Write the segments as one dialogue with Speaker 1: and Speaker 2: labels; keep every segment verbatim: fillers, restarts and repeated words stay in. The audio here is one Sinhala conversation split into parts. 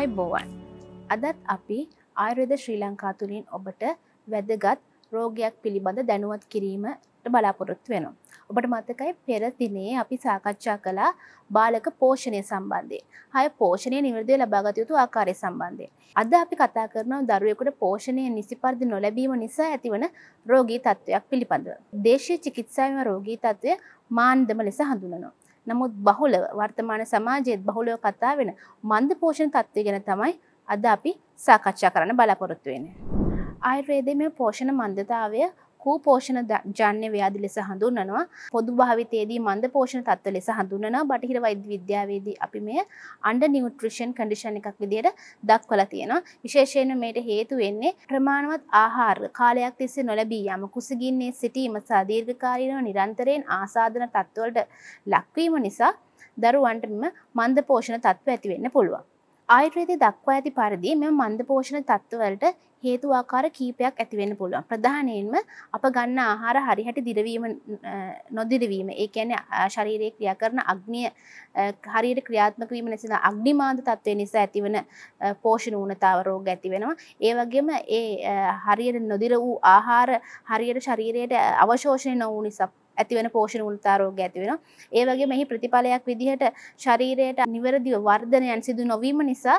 Speaker 1: ආයුබෝවන්. අදත් අපි ආයුර්වේද ශ්‍රී ලංකා තුලින් ඔබට වැදගත් රෝගයක් පිළිබඳ දැනුවත් කිරීමට බලාපොරොත්තු වෙනවා. ඔබට මතකයි පෙර දිනේ අපි සාකච්ඡා කළා බාලක පෝෂණය සම්බන්ධයෙන්. හය පෝෂණය නිවැරදිව ලබාගත යුතු ආකාරය සම්බන්ධයෙන්. අද අපි කතා කරනවා දරුවෙකුට පෝෂණය නිසි පරිදි නොලැබීම නිසා ඇතිවන රෝගී තත්ත්වයක් පිළිබඳව. දේශීය චිකිත්සාවේ රෝගී තත්ත්වය මාන්දම ලෙස හඳුන්වනවා. නමුත් බහුලව වර්තමාන සමාජයේ බහුලව කතා වෙන මන්ද පෝෂණ තත්ත්වය ගැන තමයි අද අපි සාකච්ඡා කරන්න බලාපොරොත්තු වෙන්නේ. ආයුර්වේදයේ මේ පෝෂණ මන්දතාවය කුපෝෂණ ජන්‍ය ව්‍යාධි ලෙස හඳුන්වනවා. පොදු භාවිතයේදී මන්ද පෝෂණ තත්ත්ව ලෙස හඳුන්වනවා. බටහිර වෛද්‍ය විද්‍යාවේදී අපි මේ අන්ඩර් නියුට්‍රිෂන් කන්ඩිෂන් එකක් විදිහට දක්වලා තියෙනවා. විශේෂයෙන්ම මේට හේතු වෙන්නේ ප්‍රමාණවත් ආහාර කාලයක් තිස්සේ නොලැබී යාම, කුසගින්නේ සිටීම සහ දීර්ඝකාලීනව නිරන්තරයෙන් ආසාදන තත්ත්වවලට ලක්වීම නිසා දරුවන්ට මෙම මන්ද පෝෂණ තත්ත්ව ඇති වෙන්න පුළුවන්. ආයුර්වේදයේ දක්වා ඇති පරිදි මෙම මන්ද පෝෂණ තත්ත්වවලට හේතු ආකාර කීපයක් ඇති වෙන්න පුළුවන්. ප්‍රධානයෙන්ම අප ගන්න ආහාර හරියට දිරවීම නොදිරවීම. ඒ කියන්නේ ශරීරයේ ක්‍රියා කරන අග්නිය හරියට ක්‍රියාත්මක වීම නිසා අග්නිමාන්ද තත්ත්වය නිසා ඇතිවන පෝෂණ ඌනතාව රෝග ඇති වෙනවා. ඒ වගේම ඒ හරියට නොදිර වූ ආහාර හරියට ශරීරයට අවශෝෂණය නොවු නිසා ඇතිවන පෝෂණ ඌනතා රෝග ඇති වෙනවා. ඒ වගේම එහි ප්‍රතිඵලයක් විදිහට ශරීරයට නිවැරදිව වර්ධනයන් සිදු නොවීම නිසා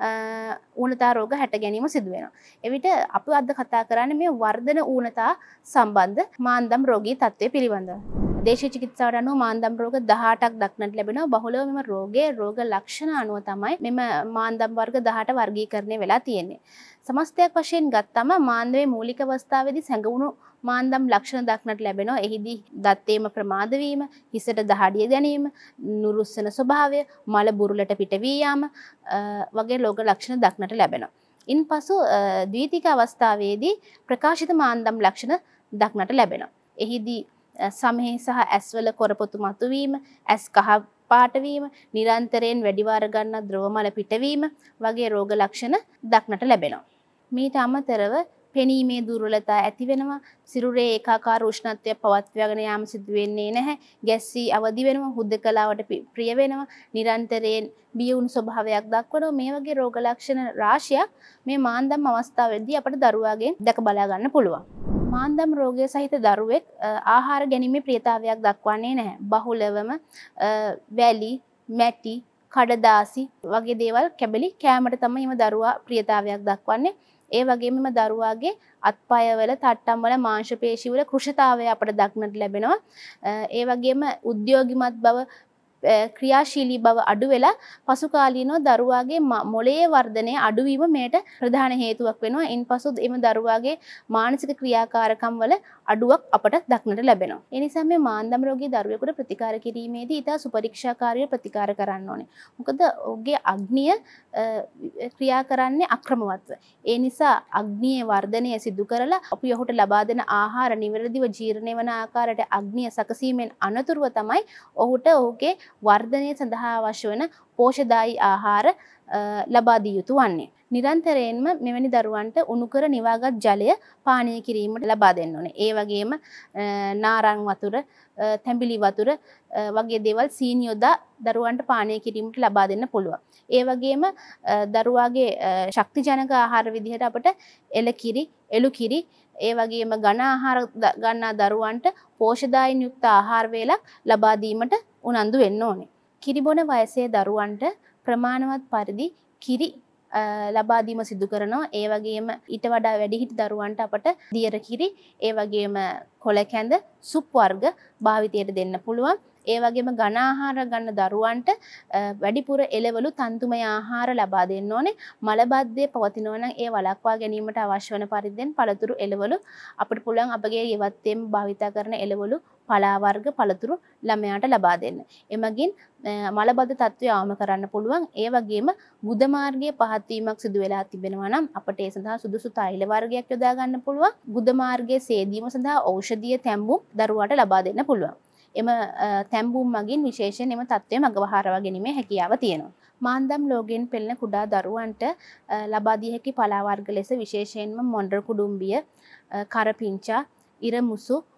Speaker 1: ඌනතා රෝග හැට ගැනීම සිදු වෙනවා. එවිට අපි අද කතා කරන්නේ මේ වර්ධන ඌනතා සම්බන්ධ මාන්දම් රෝගී තත්ත්වය පිළිබඳව. දේශීය චිකිත්සාවට අනුව මාන්දම් රෝග දහඅටක් දක්නට ලැබෙනවා. බහුලව මෙම රෝගයේ රෝග ලක්ෂණ අනුව තමයි මෙම මාන්දම් වර්ග දහඅට වර්ගීකරණය වෙලා තියෙන්නේ. සමස්තයක් වශයෙන් ගත්තම මාන්දමේ මූලික අවස්ථාවේදී සැඟවුණු මාන්දම් ලක්ෂණ දක්නට ලැබෙනවා. එහිදී දත්තේම ප්‍රමාද වීම, හිසට දහඩිය දැනීම, නුරුස්සන ස්වභාවය, මල බුරුලට පිට වී යාම වගේ රෝග ලක්ෂණ දක්නට ලැබෙනවා. ඉන්පසු ද්විතීක අවස්ථාවේදී ප්‍රකාශිත මාන්දම් ලක්ෂණ දක්නට ලැබෙනවා. එහිදී සමහේ සහ ඇස්වල කොරපොතු මතුවීම, ඇස් කහ පාට වීම, නිරන්තරයෙන් වැඩි වාර ගන්න ද්‍රව මල පිටවීම වගේ රෝග ලක්ෂණ දක්නට ලැබෙනවා. මීට අමතරව පෙනීමේ දුර්වලතා ඇති වෙනවා. සිරුරේ ඒකාකාර උෂ්ණත්වය පවත්වාගෙන යාම සිදු වෙන්නේ නැහැ. ගැස්සී අවදි වෙනවා. හුදකලාවට ප්‍රිය වෙනවා. නිරන්තරයෙන් බියුණු ස්වභාවයක් දක්වනවා. මේ වගේ රෝග ලක්ෂණ රාශියක් මේ මාන්දම් අවස්ථාවේදී අපට දරුවාගෙන් දැක බලා ගන්න පුළුවන්. මාන්දම් රෝගය සහිත දරුවෙක් ආහාර ගැනීමේ ප්‍රියතාවයක් දක්වන්නේ නැහැ. බහුලවම වැලි, මැටි, කඩදාසි වගේ දේවල් කැබලි කෑමට තමයි මේ දරුවා ප්‍රියතාවයක් දක්වන්නේ. ඒ වගේම මේ දරුවාගේ අත්පයවල, තට්ටම් වල, මාංශ පේශි වල කෘෂතාවය අපට දක්නට ලැබෙනවා. ඒ වගේම උද්‍යෝගිමත් බව, ක්‍රියාශීලී බව අඩු වෙලා පසු කාලීනව දරුවාගේ මොළයේ වර්ධනය අඩුවීම මේට ප්‍රධාන හේතුවක් වෙනවා. ඉන්පසු එම දරුවාගේ මානසික ක්‍රියාකාරකම් වල අඩුවක් අපට දක්නට ලැබෙනවා. ඒ නිසා මේ මාන්දම් රෝගී දරුවෙකුට ප්‍රතිකාර කිරීමේදී ඉතා සුපරීක්ෂාකාරීව ප්‍රතිකාර කරන්න ඕනේ. මොකද ඔහුගේ අග්නිය ක්‍රියා කරන්නේ අක්‍රමවත්ව. ඒ නිසා අග්නියේ වර්ධනය සිදු කරලා අපි ඔහුට ලබා දෙන ආහාර නිවැරදිව ජීර්ණය වන ආකාරයට අග්නිය සකසීමෙන් අනතුරුව තමයි ඔහුට ඔහුගේ වර්ධනය සඳහා අවශ්‍ය වන පෝෂදායී ආහාර ලබා දිය යුතු වන්නේ. නිරන්තරයෙන්ම මෙවැනි දරුවන්ට උණු කර නිවාගත් ජලය පානය කිරීමට ලබා දෙන්න ඕනේ. ඒ වගේම නාරං වතුර, තැඹිලි වතුර වගේ දේවල් සීනි යොදා දරුවන්ට පානය කිරීමට ලබා දෙන්න පුළුවන්. ඒ වගේම දරුවාගේ ශක්තිජනක ආහාර විදිහට අපට එළ කිරි, එළු කිරි, ඒ වගේම ඝන ආහාර ගන්නා දරුවන්ට පෝෂදායීන් යුක්ත ආහාර වේලක් ලබා දීමට උනන්දු වෙන්න ඕනේ. කිරි බොන වයසේ දරුවන්ට ප්‍රමාණවත් පරිදි කිරි ලබා දීම සිදු කරනවා. ඒ වගේම ඊට වඩා වැඩිහිටි දරුවන්ට අපට දියර කිරි, ඒ වගේම කොළ කැඳ, සුප් වර්ග භාවිතයට දෙන්න පුළුවන්. ඒ වගේම ඝන ආහාර ගන්න දරුවන්ට වැඩිපුර එළවලු, තන්තුමය ආහාර ලබා දෙන්න ඕනේ. මලබද්ධය පවතිනවා නම් ඒ වළක්වා ගැනීමට අවශ්‍ය වන පරිද්දෙන් පළතුරු එළවලු අපිට පුළුවන් අපගේ ගෙවත්තේම භාවිතා කරන එළවලු, පලා වර්ග, පළතුරු ළමයාට ලබා දෙන්න. එමගින් මලබද්ධ තත්ත්වය අවම කරන්න පුළුවන්. ඒ වගේම ගුද මාර්ගයේ පහත් වීමක් සිදු වෙලා තිබෙනවා නම් අපට ඒ සඳහා සුදුසු තෛල වර්ගයක් යොදා ගන්න පුළුවන්. ගුද මාර්ගයේ සේදීම සඳහා ඖෂධීය තැඹුම් දරුවාට ලබා දෙන්න පුළුවන්. එම තැඹුම් මගින් විශේෂයෙන් එම තත්ත්වය මගහරවා ගැනීමේ හැකියාව තියෙනවා. මාන්දම් රෝගයෙන් පෙළෙන කුඩා දරුවන්ට ලබා දිය හැකි පලා වර්ග ලෙස විශේෂයෙන්ම මොණ්ඩර කුඩුම්බිය, කරපිංචා, ඉරමුසු,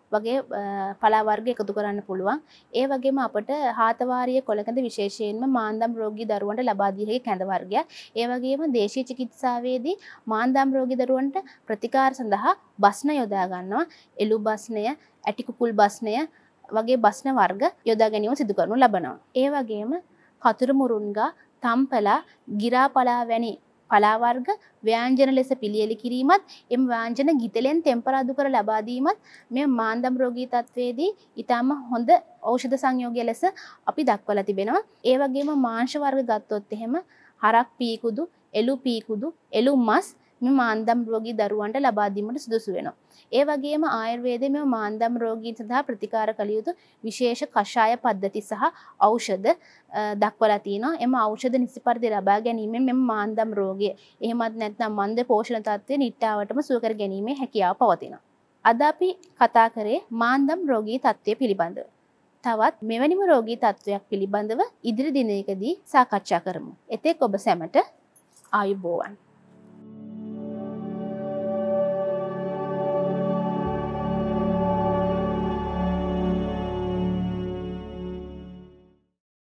Speaker 1: වගේ පලා වර්ග එකතු කරන්න පුළුවන්. ඒ වගේම අපට හාතවාරිය කොළකඳ විශේෂයෙන්ම මාන්දම් රෝගී දරුවන්ට ලබා දිය හැකි කැඳ වර්ගයක්. ඒ වගේම දේශීය චිකිත්සාවේදී මාන්දම් රෝගී දරුවන්ට ප්‍රතිකාර සඳහා බස්න යොදා ගන්නවා. එළු බස්නය, ඇටි කුකුල් බස්නය වගේ බස්න වර්ග යොදා ගැනීම සිදු කරනු ලබනවා. ඒ වගේම කතුරු මුරුන්ගා, තම්පලා, ගිරාපලා වැනි පලා වර්ග ව්‍යාංජන ලෙස පිළියෙල කිරීමත් එම ව්‍යාංජන ගිතලෙන් ටෙම්පරාදු කර ලබා දීමත් මේ මාන්දම් රෝගී තත්වයේදී ඊටම හොඳ ඖෂධ සංයෝගය ලෙස අපි දක්වලා තිබෙනවා. ඒ වගේම මාංශ වර්ග ගත්තොත් එහෙම හරක් පීකුදු, එළු පීකුදු, එළු මස් මේ මාන්දම් රෝගී දරුවන්ට ලබා දීමට සුදුසු වෙනවා. ඒ වගේම ආයුර්වේදයේ මේ මාන්දම් රෝගීන් සඳහා ප්‍රතිකාර කළ යුතු විශේෂ කෂාය පද්ධති සහ ඖෂධ දක්වලා තිනවා. එම ඖෂධ නිසි පරිදි ලබා ගැනීමෙන් මෙම මාන්දම් රෝගය එහෙමත් නැත්නම් මන්ද පෝෂණ තත්ත්වය නිට්ටාවටම සුව කර ගැනීමේ හැකියාව පවතිනවා. අද අපි කතා කරේ මාන්දම් රෝගී තත්ත්වය පිළිබඳව. තවත් මෙවැනිම රෝගී තත්ත්වයක් පිළිබඳව ඉදිරි දිනයකදී සාකච්ඡා කරමු. එතෙක් ඔබ සැමට ආයුබෝවන්.